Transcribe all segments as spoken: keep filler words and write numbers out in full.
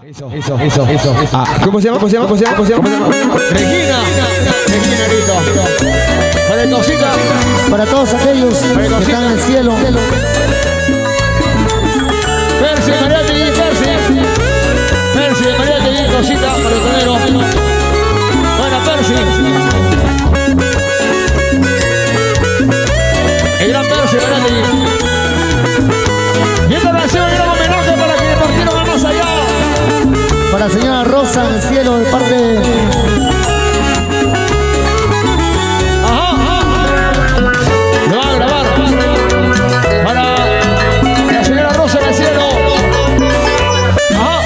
Eso, eso, eso, eso. Ah, ¿cómo se llama? ¿Cómo se llama? ¿Cómo se llama? ¿Cómo se llama? ¿Cómo se llama? Regina. Regina Rito. Para Tosita. Para todos aquellos que están en el cielo. Percy, Mariate y Percy. Percy, Mariate y Tosita para el tonero. Buena Percy. El gran Percy, Mariate. Y esta oración era un homenaje para quienes partieron a más allá. Para la señora Rosa en el cielo de parte de... Ajá, ajá. Lo van a grabar. Para la señora Rosa en el cielo. Ajá.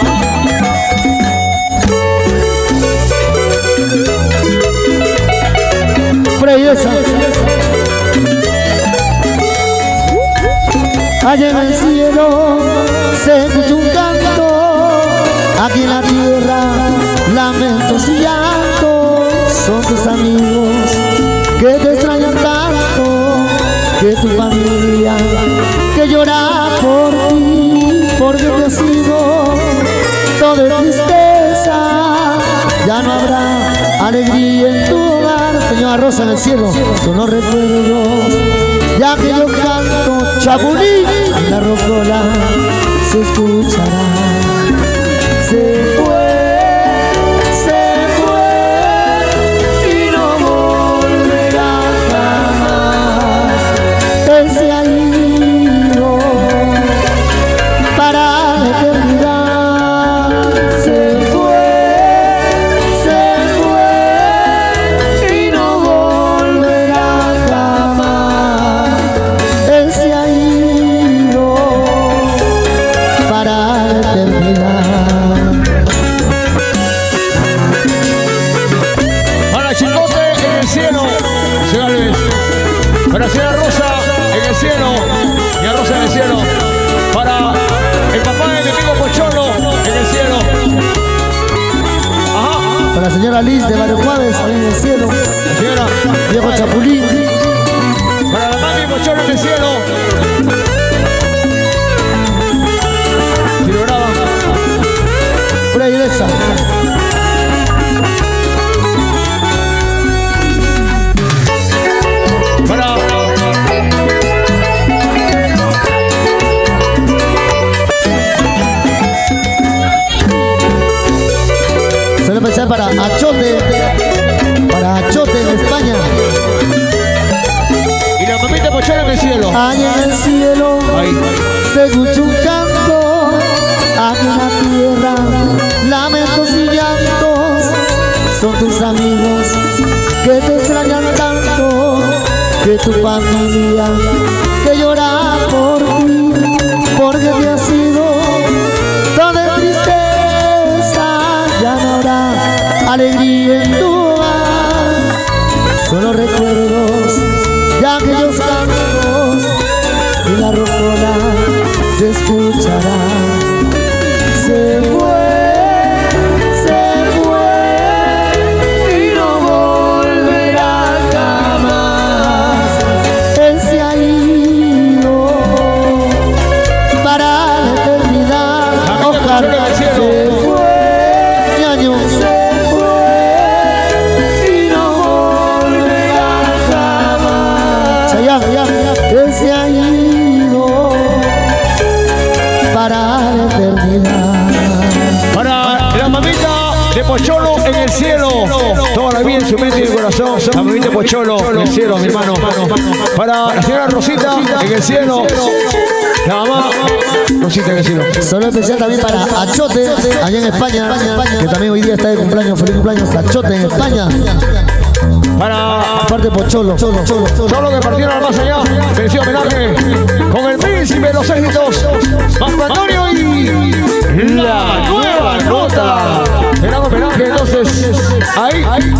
Freidesa. Allá en el cielo se escucha un canto, aquí en la tierra lamentos y llantos. Son tus amigos que te extrañan tanto, que tu familia que llora por ti, porque te has ido todo es tristeza. Ya no habrá alegría en tu hogar. Señora Rosa en el cielo, son los recuerdos, ya que yo canto chapulín, la rocola se escuchará. Se fue, se fue y no volverá jamás. Él se ha ido para la eternidad. Se fue, se fue y no volverá jamás. Él se ha ido para la eternidad. Para Chicote en el cielo. Señores. Para señora Rosa en el cielo. Y a Rosa en el cielo. Para el papá de mi amigo Pocholo en el cielo. Ajá. Para la señora Liz de Barrio Juárez, ahí en el cielo. La señora Viejo Chapulín. para la mami Pocholo en el cielo. Si lo graba. Freidesa. Para Se le empezar para Achote. Para Achote en España. y la mamita Pocholo en el cielo. Allá en el cielo Ahí. se escucha un canto, aquí en la tierra lamentos y llantos. Son tus amigos que te extrañan tanto, que tu familia que llora por ti, porque te has ido toda tristeza. Ya no habrá alegría en tu hogar, solo recuerdos de aquellos cantos y la rocola se escuchará. Se fue, se fue y no volverá jamás. Él se ha ido para la eternidad. Ojalá se fue, ñaño, se fue y no volverá jamás. Él se ha ido para la eternidad. Para la mamita de Pocholo en el cielo. Toda la vida en su mente y en el corazón. La mamita de Pocholo en el cielo, mi hermano. Para la señora Rosita en el cielo. La mamá Rosita en el cielo. Solo especial también para Achote, allá en España, que también hoy día está de cumpleaños. Feliz cumpleaños Achote en España. Para Aparte Pocholo, Cholo, Cholo, Cholo. todos los que partieron al más allá. Merecido homenaje con el príncipe de los éxitos, Marco Antonio y la nueva nota. Será un homenaje entonces. Ahí.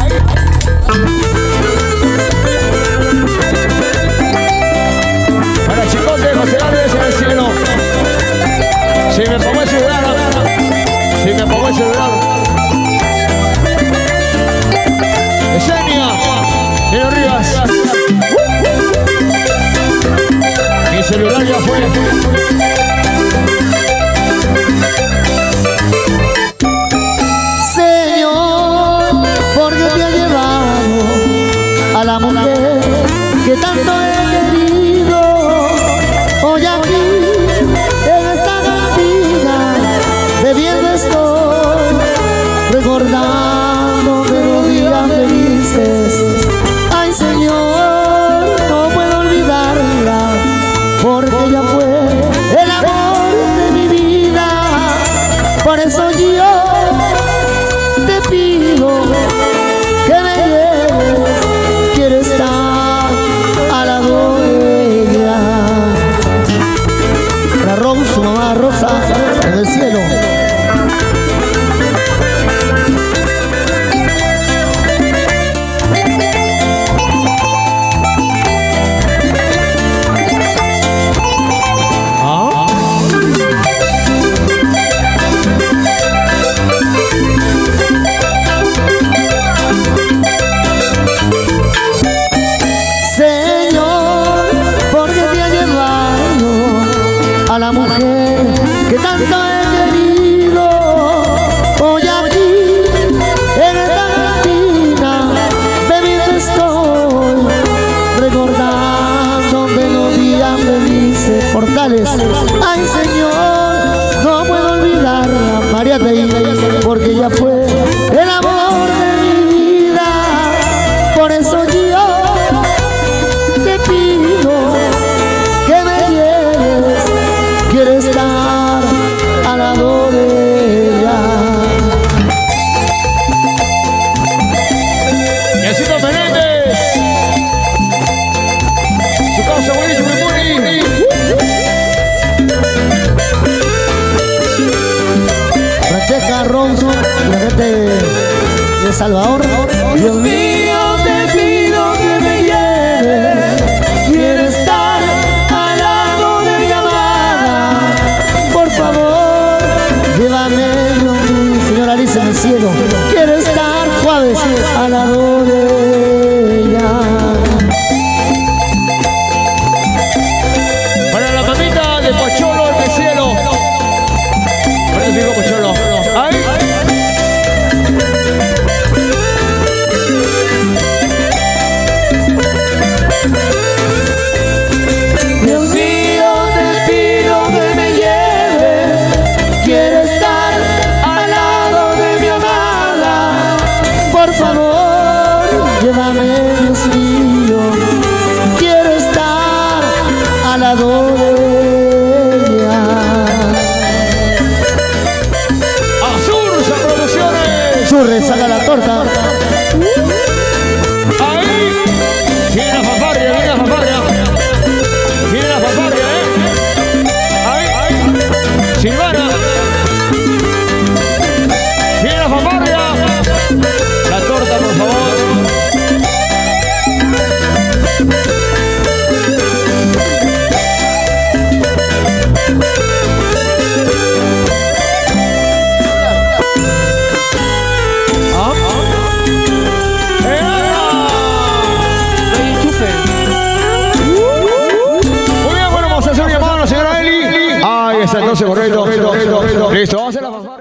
Para Chicote, José Gálvez en el cielo. Si me pongo el celular, si me pongo el celular. Esenia, Nino Rivas. Mi celular ya fue. estoy recordando de los días felices. Ay, Señor, no puedo olvidarla, porque ella fue el amor de mi vida. Por eso yo te pido que me lleves, quiero estar al lado de ella. La Rosa, su mamá Rosa, en el cielo. A la mujer que tanto he querido, hoy aquí en esta cantina bebido estoy, recordando de los días felices. Portales, ay, Señor, no puedo olvidarla, María Tei, porque ella fue el amor de mi vida. Por eso yo te pido que me lleves, quiero estar al lado de ella. Yacito Menéndez, su causa buenísimo y muy. Francesca Ronzo, la gente de Salvador. Dios mío, te pido que me lleves, quiero estar al lado de mi amada. Por favor, llévame, Dios mío, señora Alicia en el cielo. Quiero estar suaves al lado de ella. Para la mamita de Pocholo en el cielo. Para el amigo Pocholo. ¡Ay! Dios mío, te pido que me lleves, quiero estar al lado de mi amada. Por favor, llévame, Dios mío, quiero estar al lado de ella. Azurza Producciones. Churre, saca la torta. Ahí. Viene la fanfarria, viene la fanfarria. Viene la fanfarria, ¿eh? Ahí, ahí. Silvana. Viene la fanfarria. La torta, por favor. Muy bien, bueno, vamos a hacer un llamado a la señora Eli. Ahí está, entonces, correcto. Listo, vamos a hacer la fanfarria.